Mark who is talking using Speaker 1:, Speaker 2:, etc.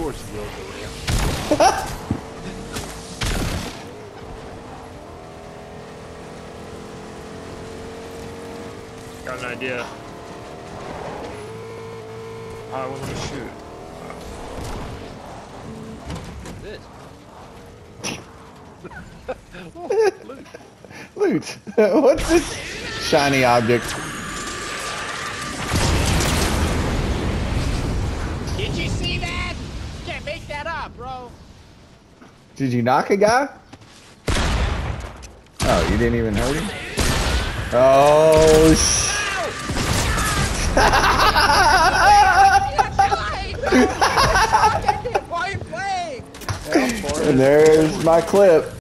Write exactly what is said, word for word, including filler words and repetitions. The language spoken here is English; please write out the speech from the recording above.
Speaker 1: course you will, William.
Speaker 2: Got an idea. I want to shoot.
Speaker 1: This. Oh, loot.
Speaker 3: Loot. What's this shiny object?
Speaker 1: Did you see that? You can't make that up, bro.
Speaker 3: Did you knock a guy? Oh, you didn't even hurt him? Oh, sh...
Speaker 1: Why are you playing?
Speaker 3: And there's my clip.